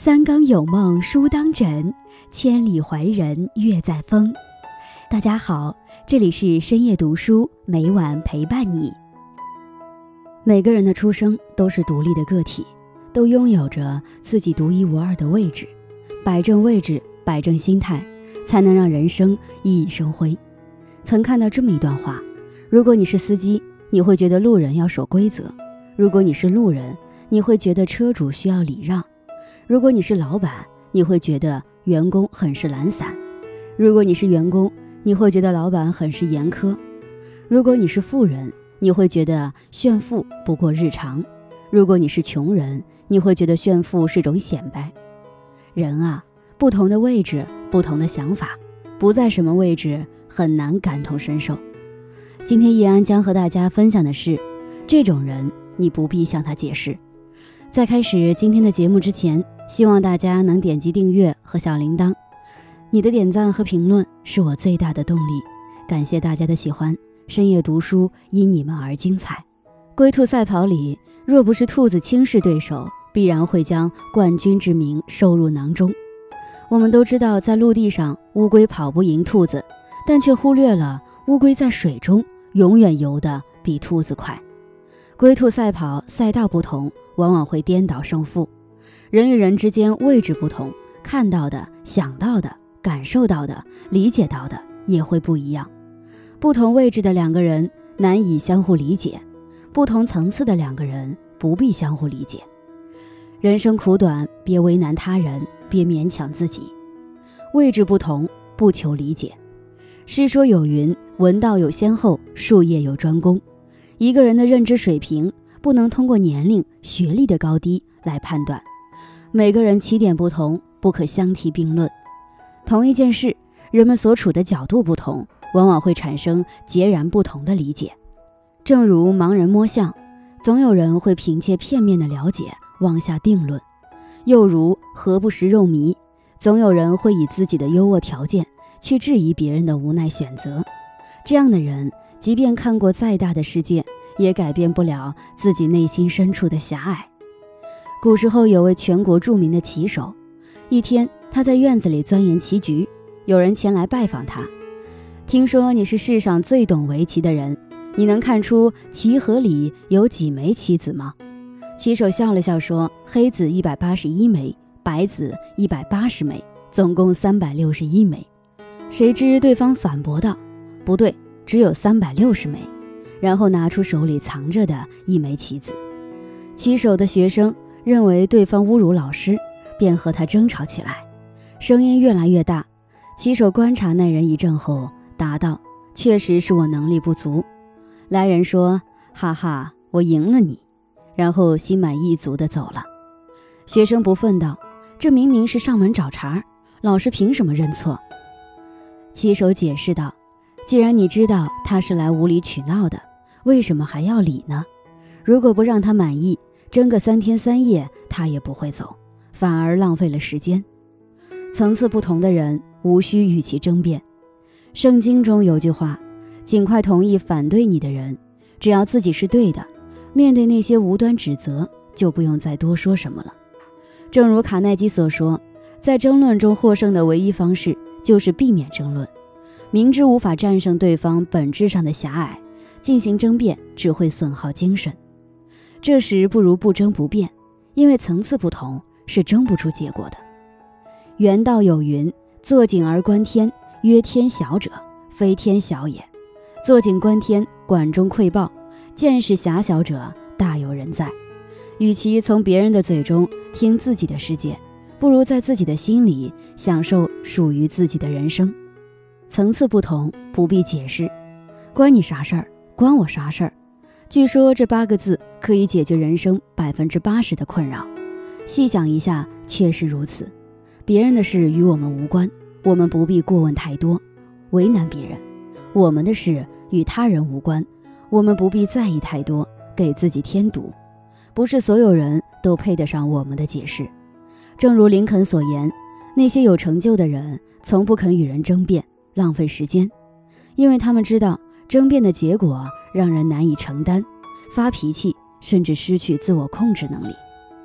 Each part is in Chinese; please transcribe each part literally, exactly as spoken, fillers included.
三更有梦书当枕，千里怀人月在风。大家好，这里是深夜读书，每晚陪伴你。每个人的出生都是独立的个体，都拥有着自己独一无二的位置。摆正位置，摆正心态，才能让人生熠熠生辉。曾看到这么一段话：如果你是司机，你会觉得路人要守规则；如果你是路人，你会觉得车主需要礼让；如果你是老板，你会觉得员工很是懒散；如果你是员工，你会觉得老板很是严苛；如果你是富人，你会觉得炫富不过日常；如果你是穷人，你会觉得炫富是种显摆。人啊，不同的位置，不同的想法，不在什么位置很难感同身受。今天易安将和大家分享的是，这种人你不必向他解释。在开始今天的节目之前，希望大家能点击订阅和小铃铛，你的点赞和评论是我最大的动力。感谢大家的喜欢，深夜读书因你们而精彩。龟兔赛跑里，若不是兔子轻视对手，必然会将冠军之名收入囊中。我们都知道，在陆地上乌龟跑不赢兔子，但却忽略了乌龟在水中永远游得比兔子快。龟兔赛跑，赛道不同，往往会颠倒胜负。人与人之间位置不同，看到的、想到的、感受到的、理解到的也会不一样。不同位置的两个人难以相互理解，不同层次的两个人不必相互理解。人生苦短，别为难他人，别勉强自己。位置不同，不求理解。诗说有云：文道有先后，术业有专攻。一个人的认知水平不能通过年龄、学历的高低来判断，每个人起点不同，不可相提并论。同一件事，人们所处的角度不同，往往会产生截然不同的理解。正如盲人摸象，总有人会凭借片面的了解妄下定论；又如何不食肉糜，总有人会以自己的优渥条件去质疑别人的无奈选择。这样的人，即便看过再大的世界，也改变不了自己内心深处的狭隘。古时候有位全国著名的棋手，一天他在院子里钻研棋局，有人前来拜访他。听说你是世上最懂围棋的人，你能看出棋盒里有几枚棋子吗？棋手笑了笑说：黑子一百八十一枚，白子一百八十枚，总共三百六十一枚。谁知对方反驳道：不对，只有三百六十枚。然后拿出手里藏着的一枚棋子。棋手的学生认为对方侮辱老师，便和他争吵起来，声音越来越大。棋手观察那人一阵后答道：确实是我能力不足。来人说：哈哈，我赢了你。然后心满意足地走了。学生不忿道：这明明是上门找茬，老师凭什么认错？棋手解释道：既然你知道他是来无理取闹的，为什么还要理呢？如果不让他满意，争个三天三夜他也不会走，反而浪费了时间。层次不同的人无需与其争辩。圣经中有句话：尽快同意反对你的人，只要自己是对的，面对那些无端指责，就不用再多说什么了。正如卡耐基所说，在争论中获胜的唯一方式就是避免争论。明知无法战胜对方本质上的狭隘，进行争辩只会损耗精神。这时不如不争不辩，因为层次不同，是争不出结果的。原道有云：坐井而观天，曰天小者，非天小也。坐井观天，管中窥豹，见识狭小者大有人在。与其从别人的嘴中听自己的世界，不如在自己的心里享受属于自己的人生。层次不同，不必解释。关你啥事儿？关我啥事儿？据说这八个字可以解决人生百分之八十的困扰。细想一下，确实如此。别人的事与我们无关，我们不必过问太多，为难别人；我们的事与他人无关，我们不必在意太多，给自己添堵。不是所有人都配得上我们的解释。正如林肯所言，那些有成就的人从不肯与人争辩，浪费时间，因为他们知道争辩的结果让人难以承担，发脾气，甚至失去自我控制能力。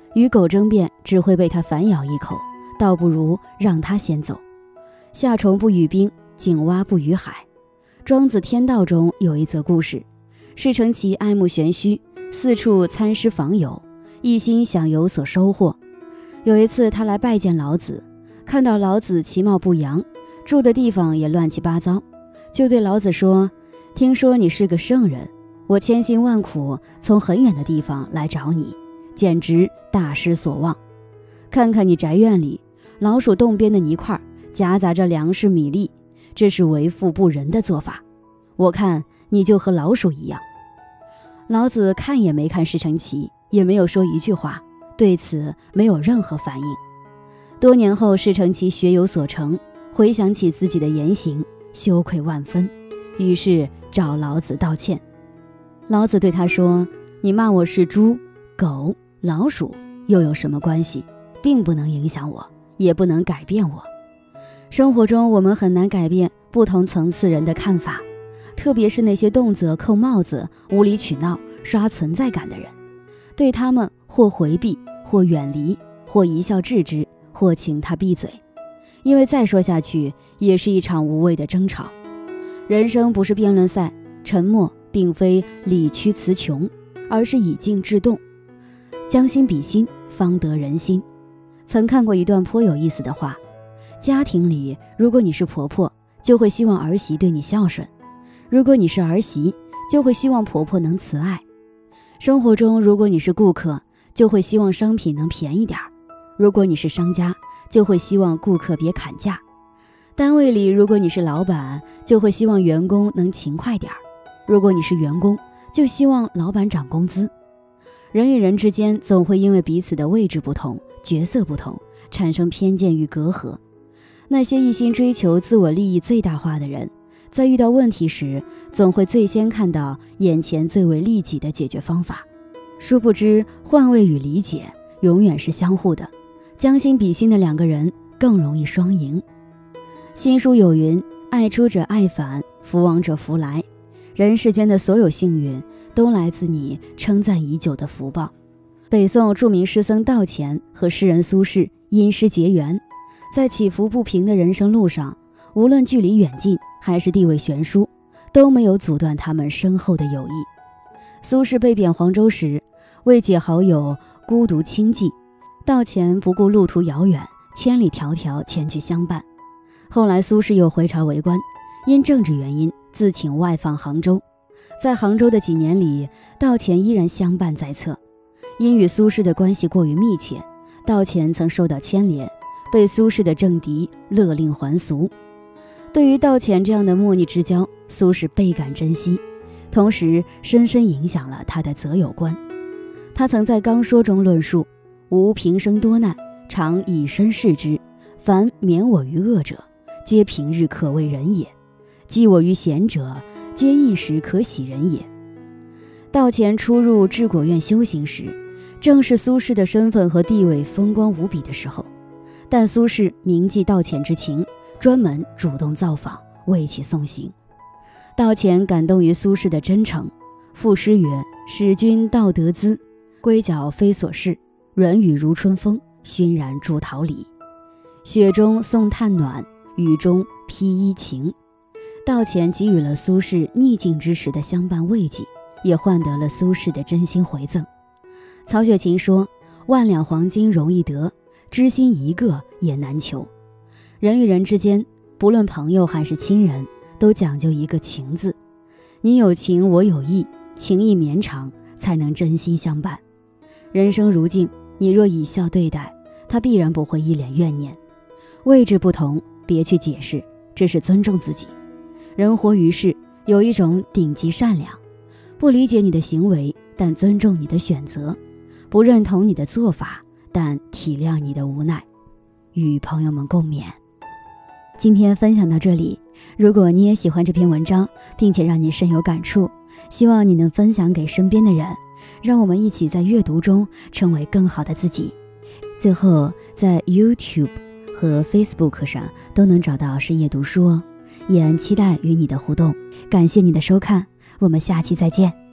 与狗争辩只会被它反咬一口，倒不如让它先走。夏虫不语冰，井蛙不语海。庄子天道中有一则故事，士成其爱慕玄虚，四处参师访友，一心想有所收获。有一次他来拜见老子，看到老子其貌不扬，住的地方也乱七八糟，就对老子说，听说你是个圣人，我千辛万苦从很远的地方来找你，简直大失所望。看看你宅院里老鼠洞边的泥块夹杂着粮食米粒，这是为富不仁的做法，我看你就和老鼠一样。老子看也没看士成其，也没有说一句话，对此没有任何反应。多年后，士成其学有所成，回想起自己的言行，羞愧万分，于是找老子道歉。老子对他说，你骂我是猪、狗、老鼠又有什么关系，并不能影响我，也不能改变我。生活中我们很难改变不同层次人的看法，特别是那些动辄扣帽子、无理取闹、刷存在感的人，对他们或回避，或远离，或一笑置之，或请他闭嘴，因为再说下去也是一场无谓的争吵。人生不是辩论赛，沉默并非理屈词穷，而是以静制动，将心比心，方得人心。曾看过一段颇有意思的话，家庭里如果你是婆婆，就会希望儿媳对你孝顺；如果你是儿媳，就会希望婆婆能慈爱。生活中如果你是顾客，就会希望商品能便宜点；如果你是商家，就会希望顾客别砍价。单位里如果你是老板，就会希望员工能勤快点；如果你是员工，就希望老板涨工资。人与人之间总会因为彼此的位置不同、角色不同，产生偏见与隔阂。那些一心追求自我利益最大化的人，在遇到问题时，总会最先看到眼前最为利己的解决方法。殊不知，换位与理解永远是相互的，将心比心的两个人更容易双赢。新书有云，爱出者爱返，福往者福来。人世间的所有幸运，都来自你称赞已久的福报。北宋著名诗僧道乾和诗人苏轼因诗结缘，在起伏不平的人生路上，无论距离远近还是地位悬殊，都没有阻断他们深厚的友谊。苏轼被贬黄州时，为解好友孤独清寂，道乾不顾路途遥远，千里迢迢前去相伴。后来苏轼又回朝为官，因政治原因自请外放杭州。在杭州的几年里，道乾依然相伴在侧。因与苏轼的关系过于密切，道乾曾受到牵连，被苏轼的政敌勒令还俗。对于道乾这样的莫逆之交，苏轼倍感珍惜，同时深深影响了他的择友观。他曾在《纲说》中论述，吾平生多难，常以身试之，凡免我于恶者，皆平日可为人也；积我于贤者，皆一时可喜人也。道乾初入治国院修行时，正是苏轼的身份和地位风光无比的时候，但苏轼铭记道乾之情，专门主动造访，为其送行。道乾感动于苏轼的真诚，赋诗曰：使君道德资，龟脚非所事，软语如春风，熏然筑桃李。雪中送炭暖，雨中披衣晴。道乾给予了苏轼逆境之时的相伴慰藉，也换得了苏轼的真心回赠。曹雪芹说，万两黄金容易得，知心一个也难求。人与人之间，不论朋友还是亲人，都讲究一个情字。你有情，我有意，情意绵长，才能真心相伴。人生如镜，你若以笑对待，他必然不会一脸怨念。位置不同，别去解释，这是尊重自己。人活于世，有一种顶级善良，不理解你的行为，但尊重你的选择；不认同你的做法，但体谅你的无奈。与朋友们共勉。今天分享到这里，如果你也喜欢这篇文章，并且让你深有感触，希望你能分享给身边的人，让我们一起在阅读中成为更好的自己。最后，在 YouTube 和 Facebook 上都能找到深夜读书哦，也期待与你的互动。感谢你的收看，我们下期再见。